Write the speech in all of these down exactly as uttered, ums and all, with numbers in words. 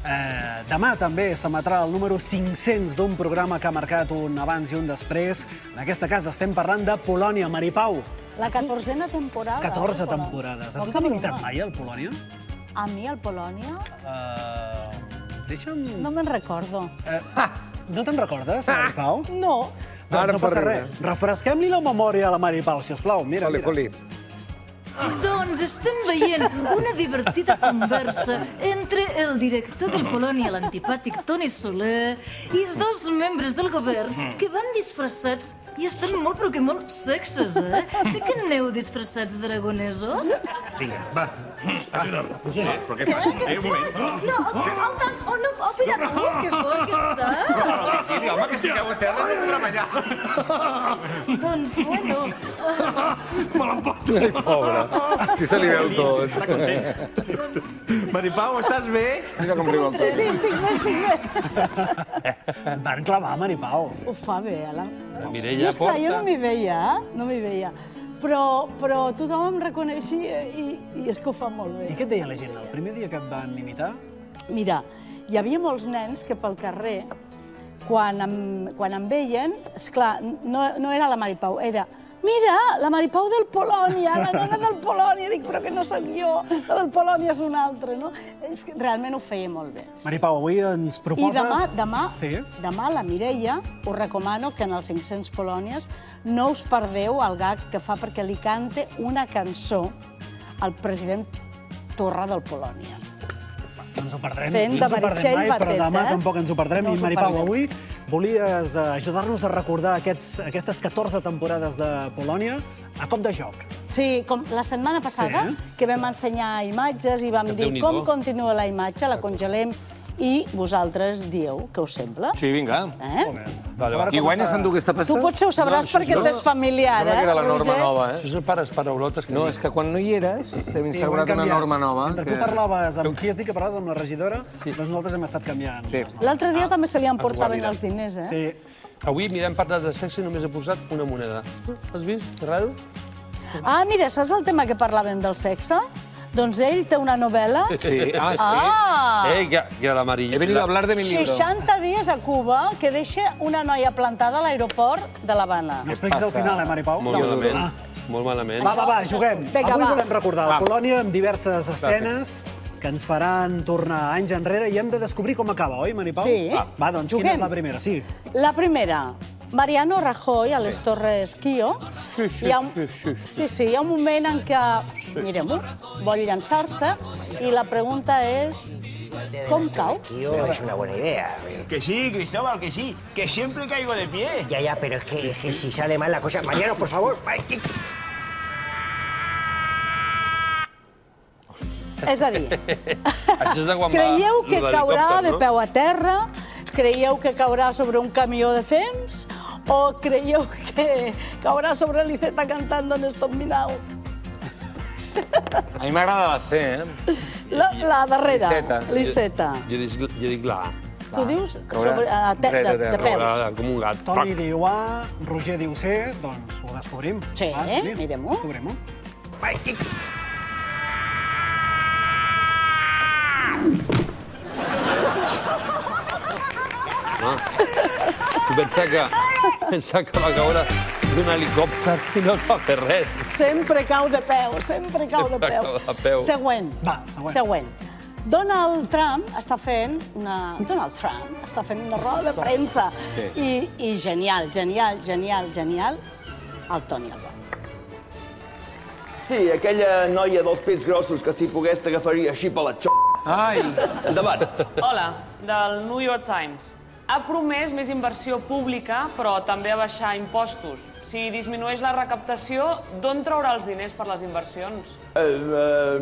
Demà també s'emetrà el número cinc-cents d'un programa que ha marcat un abans i un després. En aquesta casa estem parlant de Polònia. Mari Pau. La catorzena temporada. catorze temporades. A tu t'ha limitat mai el Polònia? A mi el Polònia? Deixa'm... No me'n recordo. No te'n recordes, Mari Pau? No. Doncs no passa res. Refresquem-li la memòria a la Mari Pau, sisplau. Mira, mira. Doncs estem veient una divertida conversa entre el director del Polònia, l'antipàtic Toni Soler, i dos membres del govern que van disfressats i estan molt, però que molt sexes, eh? De què aneu disfressats d'aragonesos? Vinga, va, ajuda'm. Però què fas? Un moment. No, oh, no, oh, mira, oh, que fort que està. Sí, home, que si cau a terra no podrà ballar. Doncs, bueno... Me l'emporto. Ai, pobre. Si se li veu tot. Està content. Mari Pau, estàs bé? Mira com riu el Sí, sí, estic bé, estic bé. Van clavar, Mari Pau. Ho fa bé, eh? Mireia Jo, esclar, jo no m'hi veia, eh? No m'hi veia. Però, però tothom em reconeixia i, i és que ho fa molt bé. I què et deia la gent el primer dia que et van imitar? Mira, hi havia molts nens que pel carrer, quan em, quan em veien, esclar, no, no era la Mari Pau, era mira, la Mari Pau del Polònia, la nena del Polònia. Dic, però que no soc jo, la del Polònia és una altra, no? És que realment ho feia molt bé. Mari Pau, avui ens proposes... I demà, demà, Sí? demà la Mireia, us recomano que en els cinc-cents Polònies no us perdeu el gag que fa perquè li cante una cançó al president Torra del Polònia. No ens ho perdrem, Fent no de ens ho perdrem Meritxell mai, però Batet, demà eh? tampoc ens ho perdrem. No I us ho Mari Pau, perdeu. avui volies eh, ajudar-nos a recordar aquests, aquestes catorze temporades de Polònia a cop de joc. Sí, com la setmana passada, Sí. que vam ensenyar imatges i vam dir Déu-n'hi-do. com continua la imatge, la congelem, i vosaltres dieu què us sembla. Sí, vinga. Eh? Vale, va. Qui guanya s'endú aquesta pasta? Tu potser ho sabràs perquè t'és familiar, Sembla eh, que era la norma Roger? nova, eh? Això són pares paraulotes que... No, és que quan no hi eres hem Sí, ho hem instaurat una canviat. norma nova. Mentre tu parlaves amb qui has dit que parlaves amb la regidora, doncs nosaltres hem estat canviant. Sí. L'altre dia també se li emportaven guarida. els diners, eh? Sí. Avui, mira, hem parlat de sexe i només he posat una moneda. Has vist? Que raro? Ah, mira, saps el tema que parlàvem del sexe? Doncs ell té una novel·la... Sí. Ah, sí. Ah! Eh, que, que la Maria... He venido a hablar de mi libro. seixanta dies a Cuba que deixa una noia plantada a l'aeroport de l'Havana. No expliquis el final, eh, Mari Pau? Molt malament. Molt malament. Va, va, va, juguem. Vinga, Avui va. volem recordar la Polònia amb diverses escenes que ens faran tornar anys enrere i hem de descobrir com acaba, oi, Mari Pau? Sí. Va, va doncs quina Juguem. és la primera? Sí. La primera, Mariano Rajoy a les Torres Kio. Sí, sí, Hi ha un- sí, sí, sí. Sí, sí, hi ha un moment en què, mirem-ho, vol llançar-se i la pregunta és com cau? Tío, es una buena idea. Que sí, Cristóbal, que sí, que siempre caigo de pie. Ya, ya, pero es que, es que si sale mal la cosa... Mariano, por favor. Ay, ay. És a dir, Això és de quan va... creieu que lo caurà d'helicòpter, de no? peu a terra? Creieu que caurà sobre un camió de fems? O creieu que caurà sobre l'Iceta cantant Don't Stop Me Now? A mi m'agrada la C, eh? La, la darrera, L'Iceta. l'Iceta. Jo dic, jo dic la A. Tu dius Caurà sobre, a, te, res de, de de terra. peus. Com un gat. Toni diu A, Roger diu C, doncs ho descobrim. Sí, Va, mirem-ho. Descobrim-ho. Ay, ay. Tu pensa que, pensa que va caure d'un helicòpter i no va fer res. Sempre cau de peu, sempre cau de Sempre peu. cau de peu. Següent. Va, següent. Següent. Donald Trump està fent una... Donald Trump està fent una roda de premsa. I, I genial, genial, genial, genial, el Toni Alba. Sí, aquella noia dels pets grossos que si pogués t'agafaria així per la x***. Ai! Endavant. Hola, del New York Times. Ha promès més inversió pública, però també abaixar impostos. Si disminueix la recaptació, d'on traurà els diners per les inversions? Uh,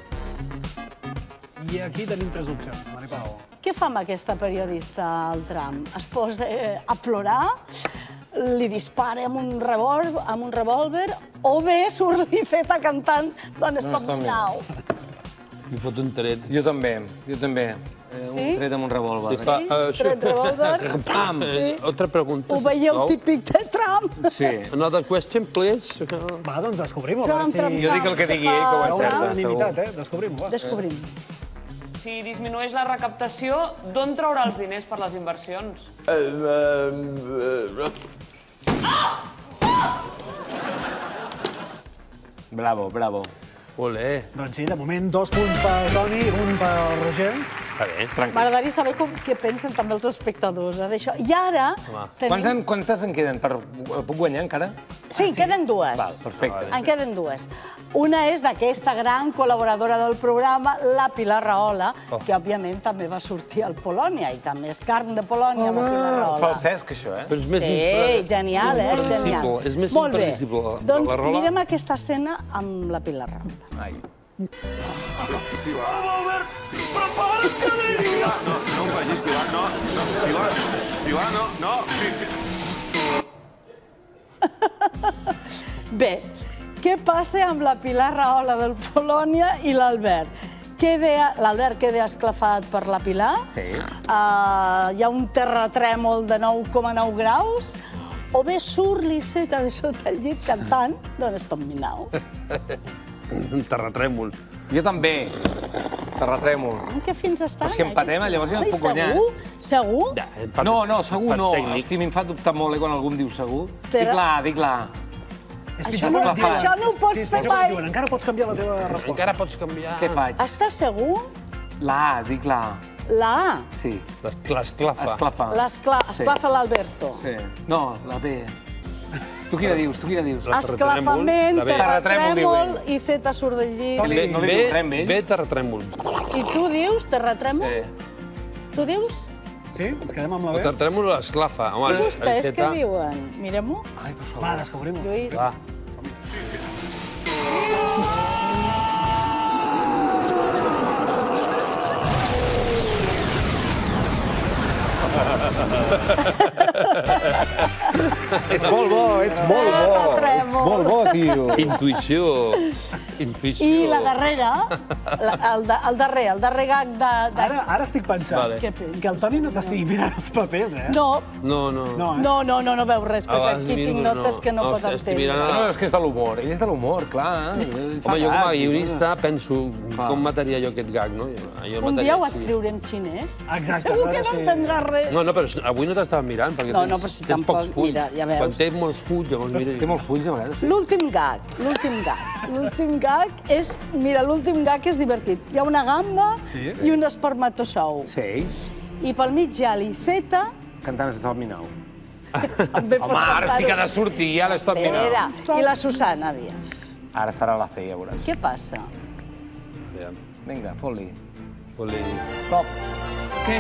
I aquí tenim tres opcions, Mari Pau. Què fa amb aquesta periodista, el Trump? Es posa eh, a plorar, li dispara amb un revòlver, amb un revòlver o bé surt-li feta cantant Don't Stop Me Now. Li fot un tret. Jo també, jo també. Eh, Sí? Un tret amb un revòlver. I fa, eh, això. Tret revòlver. Pam! Eh, Otra pregunta. Ho veieu sisplau. típic de Trump? Sí. Another question, please. Va, doncs descobrim-ho. a Trump, veure Trump, si... Jo dic el que digui ell, que ho Hi ha una encerta, unanimitat, eh? Descobrim-ho, va. Descobrim. Si disminueix la recaptació, d'on traurà els diners per les inversions? Bravo, bravo. Olé. Doncs sí, de moment, dos punts pel Toni, un pel Roger. Està bé. Tranquil. M'agradaria saber com, què pensen també els espectadors eh, d'això. I ara Quants en, tenim... quantes en queden? Per, puc guanyar encara? Sí, queden dues. Val, perfecte. En queden dues. Una és d'aquesta gran col·laboradora del programa, la Pilar Rahola, que òbviament també va sortir al Polònia, i també és carn de Polònia, la Pilar Rahola. Pel Cesc, això, eh? Però és més Sí, impre- genial, eh? Genial. impredecible, és més Molt bé. impredecible, la Doncs Rahola. mirem aquesta escena amb la Pilar Rahola. Ai. Albert, prepara't que diria! No, no ho facis, Pilar, no. Pilar, Pilar, no, no. Bé, què passa amb la Pilar Rahola del Polònia i l'Albert? L'Albert queda esclafat per la Pilar. Sí. Uh, hi ha un terratrèmol de nou coma nou graus. O bé surt l'Iceta de sota el llit cantant Don't Stop Me Now. Un terratrèmol. Jo també. Terratrèmol. En què fins estan? Però si empatem, llavors ja no et puc guanyar. Segur? Segur? Ja, empat- No, no, segur empat no. tècnic. Hosti, em fa dubtar molt, eh, quan algú em diu segur. Però- Dic-la, dic-la. És Això pitjor no- que et diuen. això no ho pots Sí, és fer pitjor que et mai. diuen. Encara pots canviar la teva resposta. Encara pots canviar. Què faig? Estàs segur? La A, dic-la. La A. Sí. L'esclafa. Esclafa. L'escla- Sí. Esclafa l'Alberto. Sí. No, la B. Tu quina dius? Tu quina dius? Esclafament, La B. terratrèmol, i Zeta surt del llit. Toni, B, No li diu res, amb ell? B, terratrèmol. I tu dius terratrèmol? Sí. Tu dius? Sí? Ens quedem amb la El B? terratrèmol o l'esclafa. Home, I vostès el què Z- diuen? Mirem-ho. Ai, per favor. Va, descobrim-ho. Lluís. Va. Ets molt bo, ets molt bo. Terratrèmol. Ets molt bo, tio. Intuïció. Intuïció. I la darrera, la, el, da, el darrer, el darrer gag de... de... Ara, ara estic pensant Vale. Què penses? que el Toni no t'estigui mirant els papers, eh? No, No, no. No, eh? no, no, no, no veu res, perquè Abans aquí miro, tinc notes que no no, pot estic entendre. mirant- No, és que és de l'humor. Ell és de l'humor, clar. Home, jo com a guionista penso Clar. com mataria jo aquest gag, no? Jo, jo el Un mataria dia ho així. escriuré en xinès. Exacte, Segur a que veure no si- entendràs res. No, no, però avui no t'estava mirant, perquè No, tens, no, però si tens tampoc- pocs fulls. mira, ja veus. Quan té molts fulls, llavors mira... Té molts fulls, a vegades. Sí. L'últim gag, l'últim gag. L'últim gag és... Mira, l'últim gag és divertit. Hi ha una gamba Sí. i un espermatozou. Sí. I pel mig hi ha l'Iceta, Cantant Stop Me Now. també pot Home, ara sí que ha cantar-ho. de sortir ja l'Stop Me Espera, Now. i la Susana Díaz. Ara serà la C, ja veuràs. Què passa? Aviam, Vinga, fot-li. vol-li... Top. Què?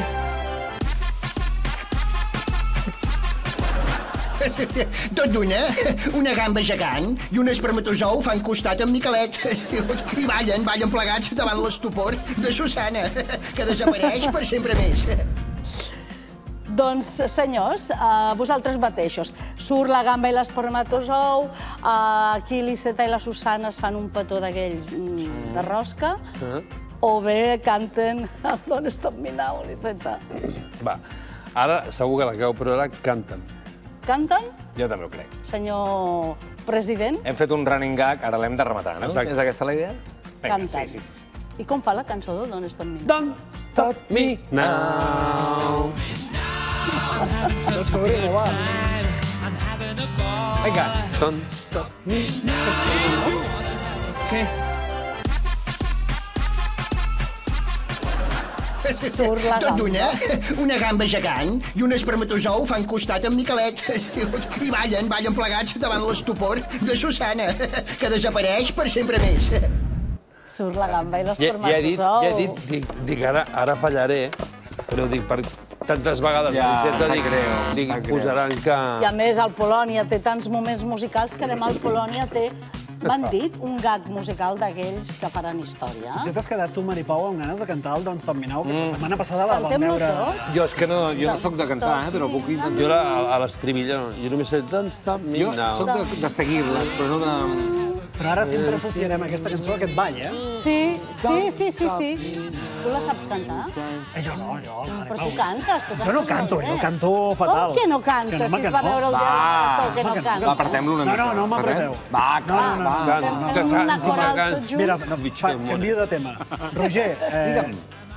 Tot d'una, una gamba gegant i un espermatozou fan costat amb Miquelet. I ballen, ballen plegats davant l'estupor de Susana, que desapareix per sempre més. Doncs, senyors, uh, vosaltres mateixos. Surt la gamba i l'espermatozou, uh, aquí l'Iceta i la Susana es fan un petó d'aquells mm, de rosca, o bé canten Don't Stop Me Now, l'Iceta. Va, ara segur que l'acabo, però ara canten. Canten? Jo també ho crec. Senyor president, Hem fet un running gag, ara l'hem de rematar, no? Exacte. És aquesta la idea? Vinga, canten. sí, sí, sí. I com fa la cançó de Don't Stop Me Now? Don't stop me now. Descobrim-ho, va. Vinga. Don't stop me Què? Surt la Tot gamba. d'una, una gamba gegant i un espermatozou fan costat amb Miquelet. I ballen, ballen plegats davant l'estupor de Susana, que desapareix per sempre més. Surt la gamba i Ja, ja he dit, l'espermatozou. ja he dit, dic, dic ara, ara fallaré, però dic, per tantes vegades Ja, l'Iceta, sap dic, greu, dic, sap greu. posaran que... I a més, el Polònia té tants moments musicals que demà el Polònia té, m'han dit, un gag musical d'aquells que faran història. Si t'has quedat tu, Maripau, amb ganes de cantar el Don't Stop Me Now, que la setmana passada la vam Cantem-lo veure... tots. Jo és que no, jo no sóc de cantar, eh, però puc intentar. Jo a, a l'estribilla, no. Jo només sé Don't stop me Jo now. sóc de, de seguir-les, però no de... Però ara sempre associarem aquesta cançó a aquest ball, eh? Sí, sí, sí, sí, sí. Tu la saps cantar? Eh, jo no, jo, Però Maripau. tu cantes, tu cantes Jo no canto, molt bé. jo canto fatal. Com que no Que cantes, no, home, si que es va no. veure el dia Va, del que no home, que no, canta? Va, apretem-lo una No, mica. no, no m'apreteu. Va, No, no, no, va. no, no, no. Fem una que coral can- tots Mira, junts. no, fa, canvio de tema. Roger, eh,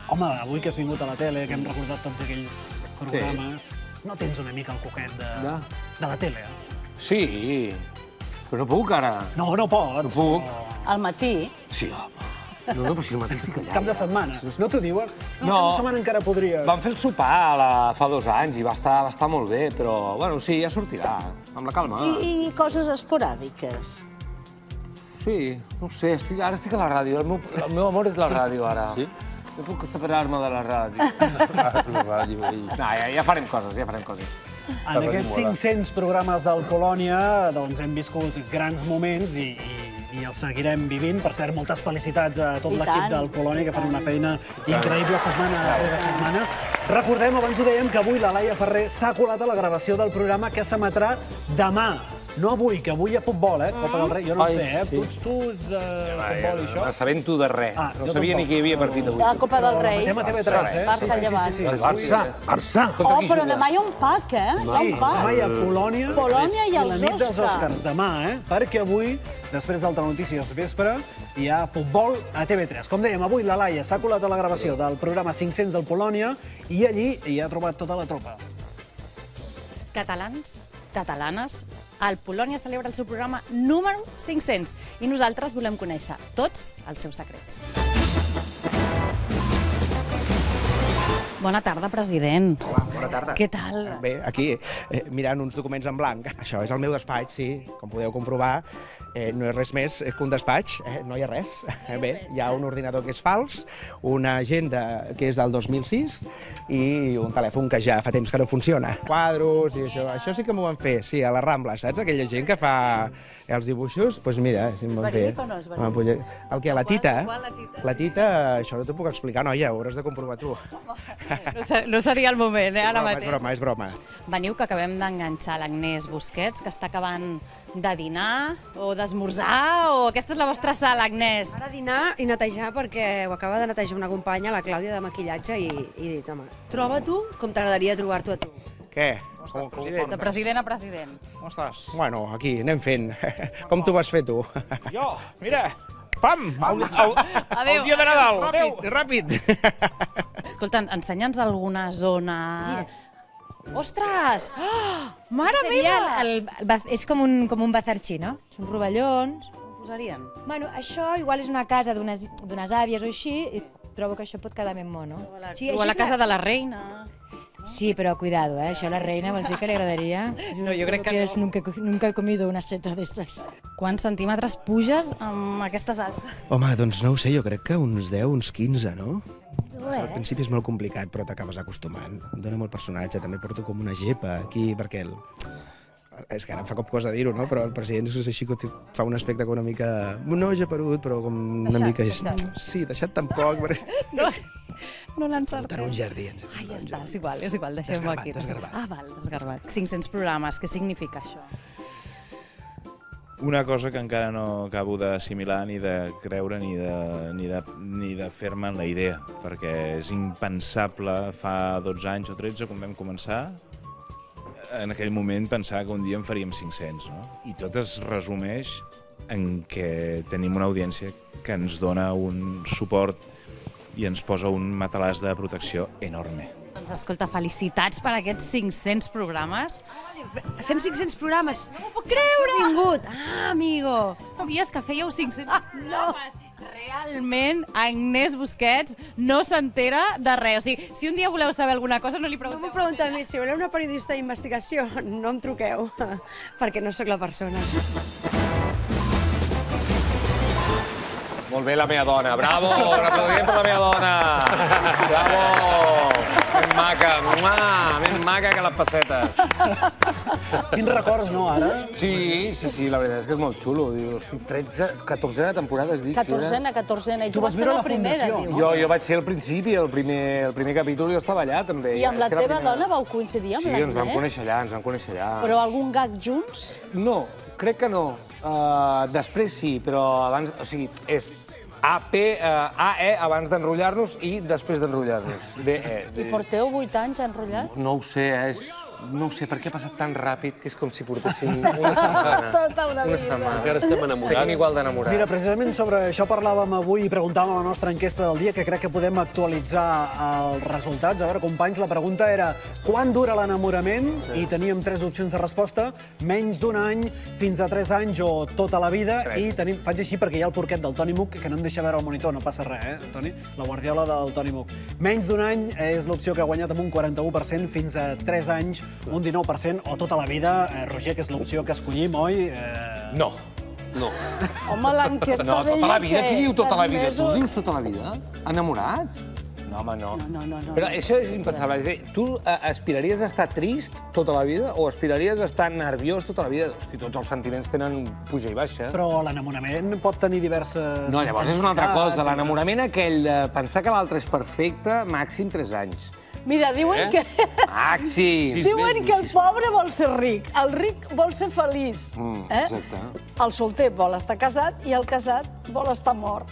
Home, avui que has vingut a la tele, que hem recordat tots aquells programes, no tens una mica el coquet de la tele? Sí, però no puc ara. No, no pots. No puc. Al matí? Sí, home. No, no, però si al matí estic allà. Cap de setmana. No t'ho diuen? No, No. cap de setmana encara podries. Vam fer el sopar fa dos anys i va estar molt bé, però, bueno, sí, ja sortirà, amb la calma. I coses esporàdiques? Sí, no ho sé, ara estic a la ràdio, el meu amor és la ràdio, ara. Sí? No puc separar-me de la ràdio. La ràdio, ell. No, ja farem coses, ja farem coses. En aquests cinc-cents programes del Polònia doncs hem viscut grans moments i i els seguirem vivint. Per cert, moltes felicitats a tot l'equip del Polònia, que fan una feina increïble setmana rere setmana. Recordem, abans ho dèiem, que avui la Laia Ferrer s'ha colat a la gravació del programa que s'emetrà demà. No avui, que avui hi ha futbol, eh? Copa del Rei. Jo no ho sé, eh? Tu ets futbol i això? M'assabento de res. No sabia ni que hi havia partit avui. De la Copa del Rei. Matem a T V tres, eh? Barça-Llevant. Barça, Barça. Oh, però demà hi ha un pack, eh? Hi ha un pack. Demà hi ha Polònia. Polònia i els la nit dels Oscars. Demà, eh? Perquè avui, després d'Alta Notícies vespre, hi ha futbol a T V tres. Com dèiem, avui la Laia s'ha colat a la gravació del programa cinc-cents del Polònia i allí hi ha trobat tota la tropa. Catalans, catalanes, el Polònia celebra el seu programa número cinc-cents i nosaltres volem conèixer tots els seus secrets. Bona tarda, president. Hola, bona tarda. Què tal? Bé, aquí, mirant uns documents en blanc. Això és el meu despatx, sí, com podeu comprovar. No és res més que un despatx, no hi ha res. Bé, hi ha un ordinador que és fals, una agenda que és del dos mil sis i un telèfon que ja fa temps que no funciona. Quadros i això, això sí que m'ho van fer, sí, a la Rambla, saps? Aquella gent que fa els dibuixos, doncs mira, sí m'ho van fer. És verídic o no és verídic? El que, la tita? La tita, això no t'ho puc explicar, noia, ho hauràs de comprovar tu. No seria el moment, eh, ara mateix. És broma, és broma. Veniu, que acabem d'enganxar l'Agnès Busquets, que està acabant de dinar o d'esmorzar, o aquesta és la vostra sala, Agnès? Ara dinar i netejar, perquè ho acaba de netejar una companya, la Clàudia, de maquillatge, i he dit, home, troba tu com t'agradaria trobar-t'ho a tu. Què? De president a president. Com estàs? Bueno, aquí, anem fent. Com t'ho vas fer tu? Jo, mira, pam, el dia de Nadal. Ràpid, ràpid. Escolta, ensenya'ns alguna zona... Ostres! Mare meva! És com un bazar xino. Són rovellons. Com ho posarien? Bueno, això igual és una casa d'unes àvies o així, i trobo que això pot quedar ben mono. O a la casa de la reina. Sí, però cuidado, eh? Això a la reina vols dir que li agradaria? No, jo crec que no. Nunca he comido una seta d'estes. Quants centímetres puges amb aquestes alces? Home, doncs no ho sé, jo crec que uns deu, uns quinze, no? Eh? Al principi és molt complicat, però t'acabes acostumant. Em dóna molt personatge, també porto com una gepa aquí, perquè el... És que ara em fa cop cosa dir-ho, no? Però el president és així que fa un aspecte com una mica... No geperut, però com una mica... Sí, deixat tampoc... No, no l'han encertat. Botar un jardí. Ai, ja està, és igual, és igual, deixem-ho aquí. Desgarbat, Ah, val, desgarbat. cinc-cents programes, què significa això? Una cosa que encara no acabo d'assimilar ni de creure ni de, ni de, ni de fer-me en la idea, perquè és impensable fa dotze anys o tretze, quan vam començar, en aquell moment pensar que un dia en faríem cinc-cents, no? I tot es resumeix en què tenim una audiència que ens dona un suport i ens posa un matalàs de protecció enorme. Doncs escolta, felicitats per aquests cinc-cents programes. Fem cinc-cents programes. No m'ho puc creure! Vingut. Ah, amigo. Sabies que fèieu cinc-cents programes? Realment, Agnès Busquets no s'entera de res. O sigui, si un dia voleu saber alguna cosa, no li pregunteu. No m'ho pregunteu a mi. Si voleu una periodista d'investigació, no em truqueu, perquè no sóc la persona. Molt bé, la meva dona. Bravo! Un aplaudiment per la meva dona! Bravo! Ben maca, ben maca que les pessetes. Quins records, no, ara? Sí, sí, sí, la veritat és que és molt xulo. Diu, hosti, tretze, catorzena temporada, has dit? Catorzena, catorzena. I tu vas ser la primera, diu. Jo, jo vaig ser al principi, el primer, el primer capítol jo estava allà, també. I amb la teva dona vau coincidir amb l'Agnès? Sí, ens vam conèixer allà, ens vam conèixer allà. Però algun gag junts? No, crec que no. Uh, després sí, però abans... O sigui, és A P A E abans d'enrotllar-nos i després d'enrotllar-nos. D E. I porteu vuit anys enrotllats? No ho sé, eh? no ho sé, per què ha passat tan ràpid que és com si portéssim una setmana. Tota una vida. setmana. Encara estem enamorats. Seguim igual d'enamorats. Mira, precisament sobre això parlàvem avui i preguntàvem a la nostra enquesta del dia, que crec que podem actualitzar els resultats. A veure, companys, la pregunta era quan dura l'enamorament? I teníem tres opcions de resposta: menys d'un any, fins a tres anys o tota la vida. I tenim, faig així perquè hi ha el porquet del Toni Muc, que no em deixa veure el monitor, no passa res, eh, Toni? La guardiola del Toni Muc. Menys d'un any és l'opció que ha guanyat amb un quaranta-u per cent, fins a tres anys, un dinou per cent, o tota la vida, eh, Roger, que és l'opció que escollim, oi? Eh... No. No. Home, l'enquesta No, deia tota la vida? que Qui diu tota la set vida? Tu mesos. dius tota la vida? Enamorats? No, home, no. No, no, no. Però això és impensable. És a dir, tu eh, aspiraries a estar trist tota la vida o aspiraries a estar nerviós tota la vida? Hosti, tots els sentiments tenen puja i baixa. Però l'enamorament pot tenir diverses... No, llavors és una altra cosa. intensitats. L'enamorament aquell de pensar que l'altre és perfecte, màxim tres anys. Mira, diuen Eh? que... Màxim! Diuen que el pobre vol ser ric, el ric vol ser feliç. Mm, eh? exacte. El solter vol estar casat i el casat vol estar mort.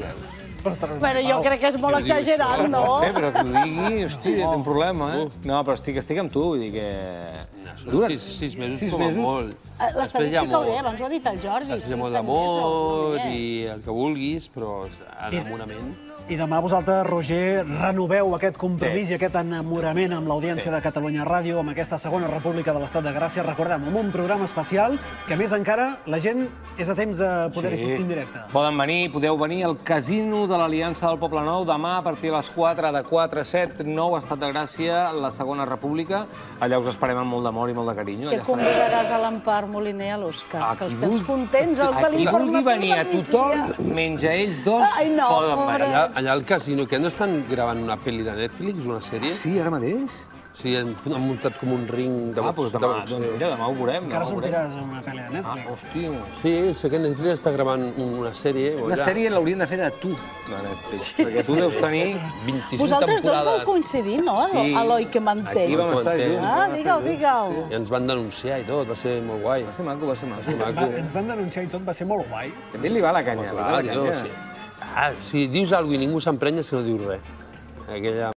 Però jo crec que és molt exagerat, no? No sé, però que ho digui, hosti, és un problema, eh? No, però estic, estic amb tu, vull dir que... Dura sis, sis mesos sis com a mesos. molt. Eh, L'estadística ho deia, abans ho ha dit el Jordi. Després hi ha sis, molt set d'amor mesos, i el que vulguis, però enamorament... I demà vosaltres, Roger, renoveu aquest compromís i aquest enamorament amb l'audiència de Catalunya Ràdio, amb aquesta segona república de l'Estat de Gràcia. Recordem, amb un programa especial que, més encara, la gent és a temps de poder assistir en directe. Poden venir, podeu venir al Casino de l'Aliança del Poble Nou demà a partir de les quatre, de quatre a set, nou, Estat de Gràcia, la segona república. Allà us esperem amb molt d'amor i molt de carinyo. Que convidaràs a l'Empar Moliner i a l'Òscar, que els tens contents, els de Aquí l'informatiu vulgui venir a tothom, menys a ells dos, Ai, no, poden venir. Allà, allà al casino, que no estan gravant una pel·li de Netflix, una sèrie? Sí, ara mateix? Sí, han, han muntat com un ring de Ah, doncs box. demà, doncs mira, demà ho veurem. Encara demà ho veurem. sortiràs una pel·li de Netflix. Ah, hòstia. Sí, sé que Netflix està gravant una sèrie. Una sèrie l'haurien de fer de tu, de Netflix, perquè tu deus tenir vint-i-cinc Vosaltres dos vau temporades. coincidir, no? Sí. Eloi que mantell. Aquí vam estar junts. Ah, digue'l, digue'l. I ens van denunciar i tot, va ser molt guai. Va ser maco, va ser maco. Va, ens van denunciar i tot, va ser molt guai. També li va la canya, li va Clar, la tio, canya. sí. Ah, si dius alguna cosa i ningú s'emprenya, és que no dius res. Aquella...